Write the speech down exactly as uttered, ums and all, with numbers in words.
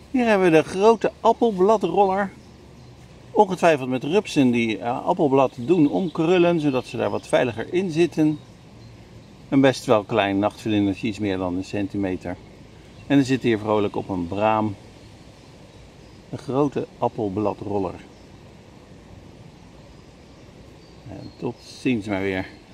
Hier hebben we de grote appelbladroller. Ongetwijfeld met rupsen die uh, appelblad doen omkrullen, zodat ze daar wat veiliger in zitten. Een best wel klein nachtvlindertje, iets meer dan een centimeter. En er zit hier vrolijk op een braam. Een grote appelbladroller. En tot ziens maar weer.